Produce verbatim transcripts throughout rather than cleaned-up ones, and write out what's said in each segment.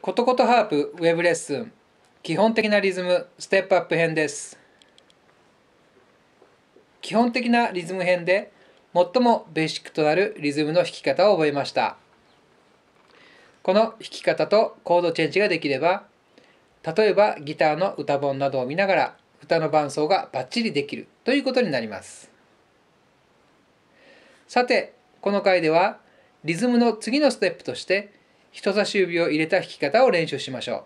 ことことハープウェブレッスン基本的なリズムステップアップ編です。基本的なリズム編で最もベーシックとなるリズムの弾き方を覚えました。この弾き方とコードチェンジができれば、例えばギターの歌本などを見ながら歌の伴奏がバッチリできるということになります。さて、この回ではリズムの次のステップとして人差し指を入れた弾き方を練習しましょう。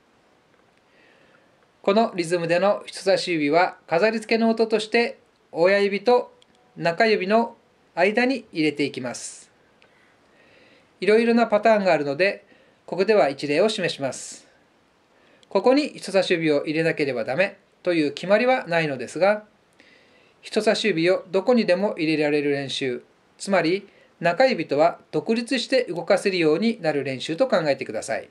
このリズムでの人差し指は飾り付けの音として親指と中指の間に入れていきます。いろいろなパターンがあるので、ここでは一例を示します。ここに人差し指を入れなければダメという決まりはないのですが、人差し指をどこにでも入れられる練習、つまり中指とは独立して動かせるようになる練習と考えてください。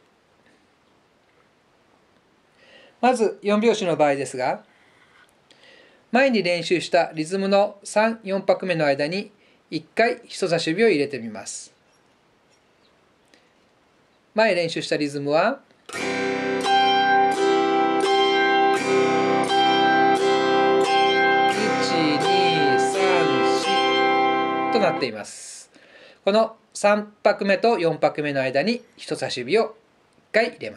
まずよん拍子の場合ですが、前に練習したリズムのさん、よん拍目の間にいっかい人差し指を入れてみます。前練習したリズムは、いち、に、さん、よんとなっています。このさん拍目とよん拍目の間に人差し指をいっかい入れます。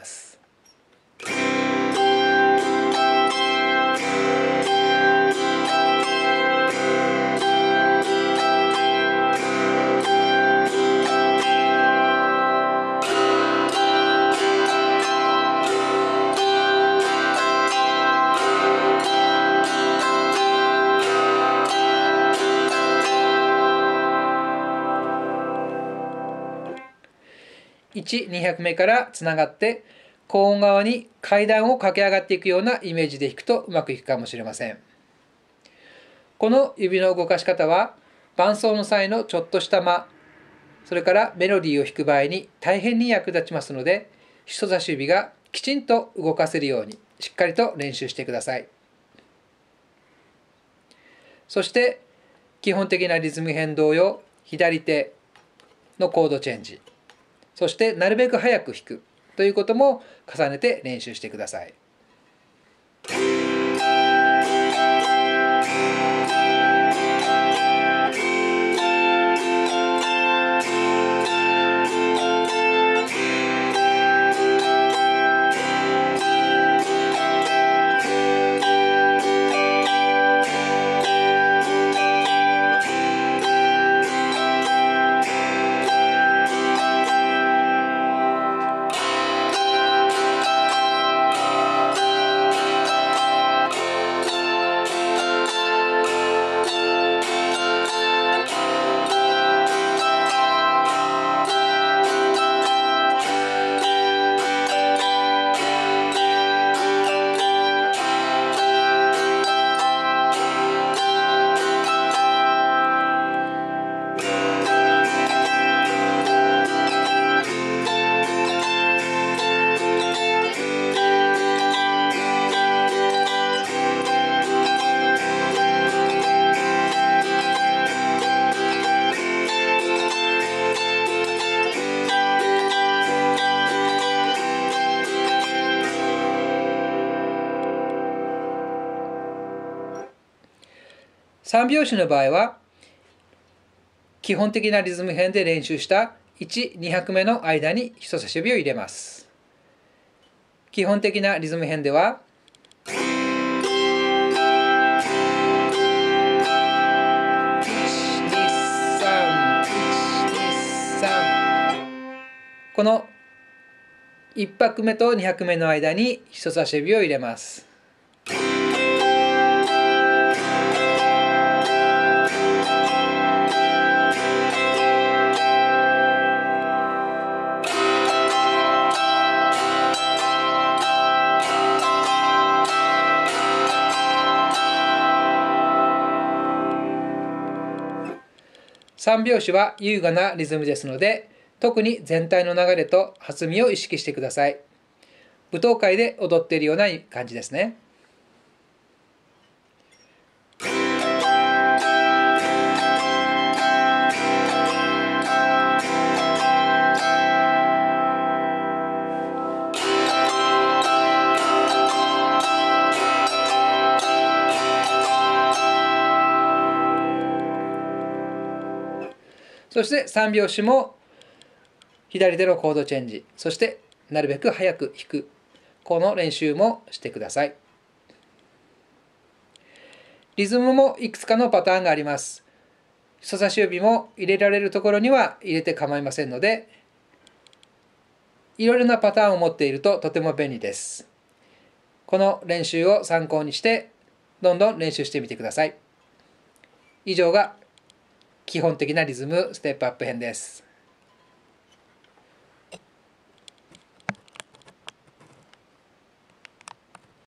いち、に拍目からつながって高音側に階段を駆け上がっていくようなイメージで弾くとうまくいくかもしれません。この指の動かし方は伴奏の際のちょっとした間、それからメロディーを弾く場合に大変に役立ちますので、人差し指がきちんと動かせるようにしっかりと練習してください。そして基本的なリズム変動用左手のコードチェンジ、そしてなるべく早く弾くということも重ねて練習してください。さん拍子の場合は基本的なリズム編で練習したいち、に拍目の間に人差し指を入れます。基本的なリズム編では、いち、に、さん、いち、に、さん、このいち拍目とに拍目の間に人差し指を入れます。さん拍子は優雅なリズムですので、特に全体の流れと弾みを意識してください。舞踏会で踊っているような感じですね。 そしてさん拍子も左手のコードチェンジ、そしてなるべく早く弾く、この練習もしてください。リズムもいくつかのパターンがあります。人差し指も入れられるところには入れて構いませんので、いろいろなパターンを持っているととても便利です。この練習を参考にしてどんどん練習してみてください。以上が基本的なリズムステップアップ編です。